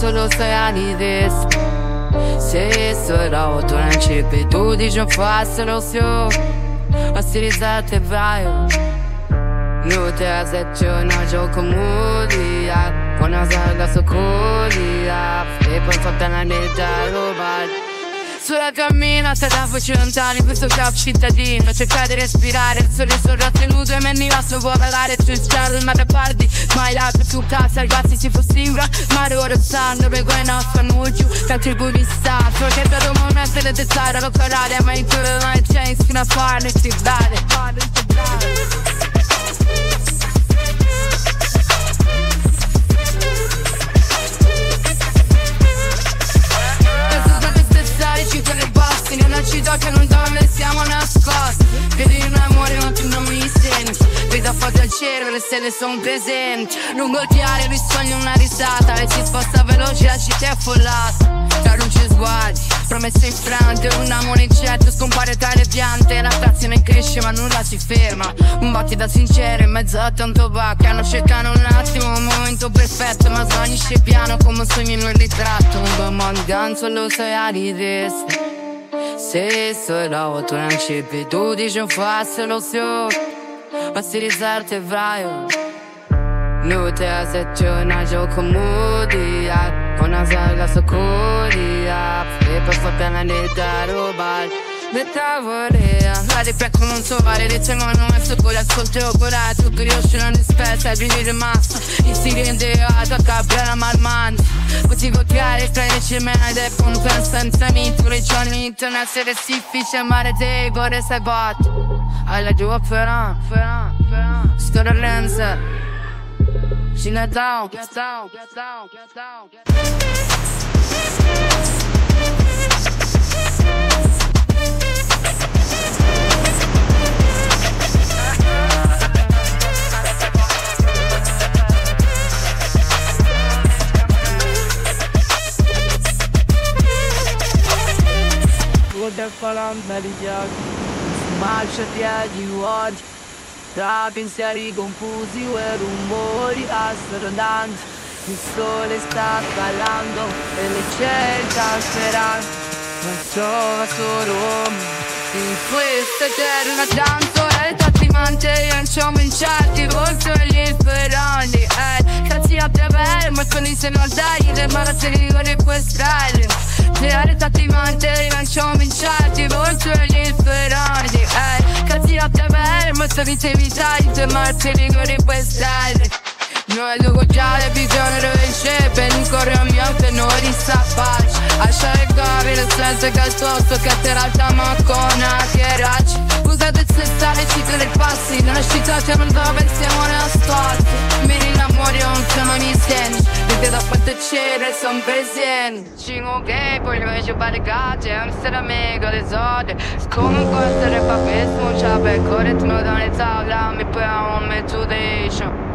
solo 6 anni adesso. Se solo tu non ci vedi, tu dici non fassero su. Ma si risate vai. Nu te zet yo na jo komulia. Kona zaga so kolia. E poi fatta la netta robot. Sulla tua mina te da voci lontani, questo capo cittadino. Cercare di respirare, il sole sul rattenuto. E me ne va, può parlare, tu stai ma da parti. Mai là per su casa, ragazzi si fossibra. Ma ora sanno, perché non fanno giù. Tanti buoni stato, che per un momento le dettare lo corale. Ma in quello non è chance, fino a farne si dare. Non ci tocca, non dorme, siamo nascosti. Vedi un amore ma tu non mi senti. Vedo fuori al cielo, le stelle sono presenti. Lungo il viale risogno una risata. E si sposta veloce, la città è affollata. La luce sguardi, promesse infrante. Un amore incerto scompare tra le piante. La frazione cresce ma nulla si ferma. Un battito sincero in mezzo a tanto baccano. Cercano un attimo, un momento perfetto. Ma svanisce piano come un sogno in un ritratto. Un bel mondo, solo 6 anni resta. Se solo tu non ci vedi, tu dici non fassero su. Ma si risarte vai. Nu te zet yo na jo komulia. Kona zaga so kolia. E poi fatta la netta robot. Metavorea, la ripecco non so vale, le tengono non messo con l'ascolto operato. Tutto riesce non rispetta, il brillo rimasto. Il silenzio attacca per la marmante. Potevo creare tra le cimene e punto senza mito. Regioni internet se è difficile amare te, vorrei sai botte. Hai la tua però sto da lenza. Scina down, get down, get down, get down, get down. Del falante di ghiaccio, smasciati agli oggi. Tra pensieri confusi e rumori assordanti. Il sole sta calando e le cerca speranza. Ma trova solo in questa eterna danza. E tanti mante non ci ho vinciati, volto gli speranti. Grazie a te per ma con i seno dai, le malattie di quest'anno. Te tanti mante non ci ho vinciati, volto gli speranti. Grazie a te per ma con i seno dai, le malattie di quest'anno. Noi devo già le visioni rovesce. Per un corrompiente non resta pace. Lasciare capire senza che il tosto che te l'alta ma con che raggi. Usate stare ciclo dei passi. Nella città c'è un dove siamo nascosti. Mi innamori non sono mi senti. Vedi da quanto c'era son presenti. Cinque che poi li vedo barricati. È un essere amico le sode. Comunque essere papesco. Non c'è per corretto non da le tavole. Mi puoi un mezzo diciamo.